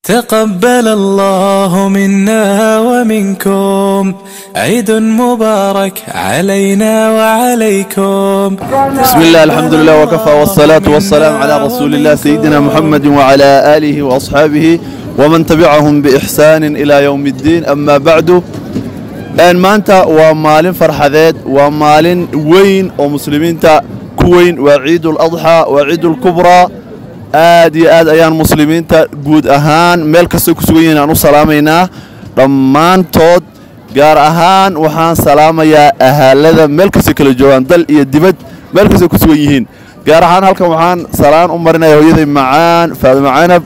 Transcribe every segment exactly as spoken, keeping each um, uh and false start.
تقبل الله منا ومنكم، عيد مبارك علينا وعليكم. بسم الله، الحمد لله وكفى، والصلاة والسلام على رسول الله سيدنا محمد وعلى آله وأصحابه ومن تبعهم بإحسان إلى يوم الدين. أما بعد، أن مانتا ومالين فرحذات ومالين وين ومسلمين تا كوين وعيد الأضحى وعيد الكبرى. aad iyo aad ayaan muslimiinta guud ahaan meel kasta ku sugan yihiin aan u salaamaynaa dhammaantood. gaar ahaan waxaan salaamayaa ahaalada meel kasta kala joogaan, dal iyo dibad meel kasta ku sugan yihiin. gaar ahaan halkan waxaan salaan u marinayaa hooyaday macaan Faadimo Canab,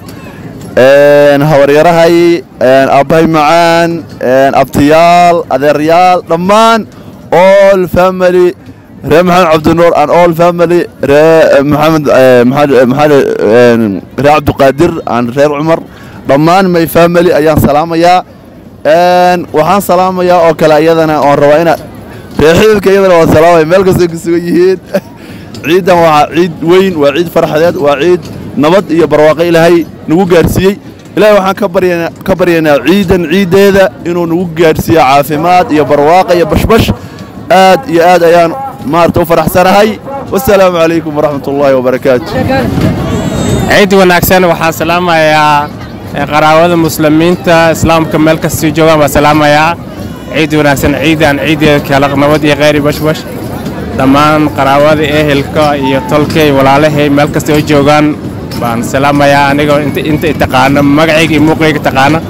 habaryarahay, aabbahay macaan, abtiyaal, adeeryaal, dhammaan all family, reer maxamed cabdinuur and all family, reer maxamed maxamed reer cabdiqaadir and reer cumar, dhammaan my family ayaan salaamayaa. waxaan salaamayaa oo kale iyadana oon rabaa ina reer xididka iyadana waan salaamaya meel kasta ku sugan yihiin. ciidan waa ciid weyn, waa ciid farxadeed, waa ciid nabad iyo barwaaqo ilaahay nagu gaarsiiyey. ilaahay waxaan ka baryaynaa ka baryaynaa ciidan ciideeda inuu nagu gaarsiiyo caafimaad iyo barwaaqo iyo bashbash. aad iyo aad ayaan maarta u faraxsanahay. wassalaamu calaykum waraxmatullaahi wabarakaatu. ciid wanaagsan. waxaan salaamayaa qaraabada muslimiinta islaamka meel kasta joogaan, waan salaamayaa. ciid wanaagsan, ciidan ciideeda kala nabad iyo khayr bashbash. dhammaan qaraabada ehelka iyo tolka iyo walaalahay meel kasta oo joogaan baan salaamayaa. anigoo inta inta taqaana magacayga iyo muuqayga taqaana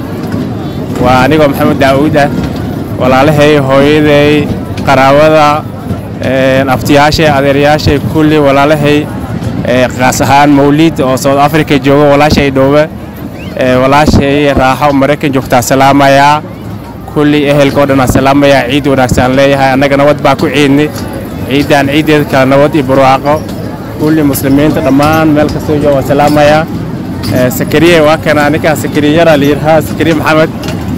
waa anigoo maxamed daawud ah. walaalahay, hooyaday, qaraabada, aftiyaashay, adeeryaashay, kulli walaalahay, qaas ahaan mawlid oo South Africa jooga, walaashay dhoobe, walaashay raaxo Mareykan joogta, salaamayaa. kulli ehelka oo dhan salaamayaa. ciid wanaagsan leeyahay. annaga nabad baa ku ciidnay. ciidan ciideed kala nabad iyo barwaaqo. kulli muslimiinta dhammaan meel kasta oo jooga salaamayaa. sakariye waa kana aniga sakariye yara liirha sakariye maxamed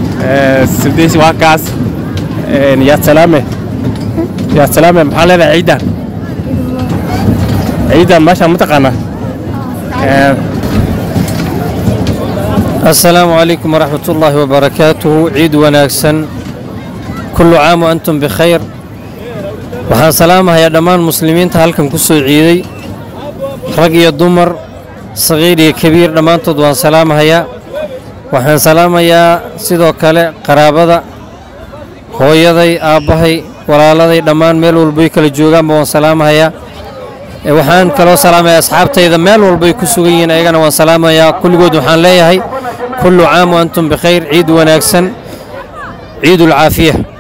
sidiis waa kaas. ya salaame يا سلام محل هذا عيدا عيدا ما شاء متقنة. السلام عليكم ورحمة الله وبركاته. عيد وناكسن، كل عام وأنتم بخير. وحان سلامها يا دمان مسلمين تهلكم كسو عيدي، رقي الضمر صغير كبير دمان تدوان سلامها يا وحان سلامها يا سيدو كالي قرابة هويدي آبهي walaaladii dhammaan meel walba ay kala joogaan waan salaamayaa. waxaan kaloo salaamayaa asxaabtayda meel walba ay ku sugan yihiin, ayagana waan salaamayaa. kulligood waxaan leeyahay kullu caam wa antum bikhayr. ciid wanaagsan, ciidul caafiya.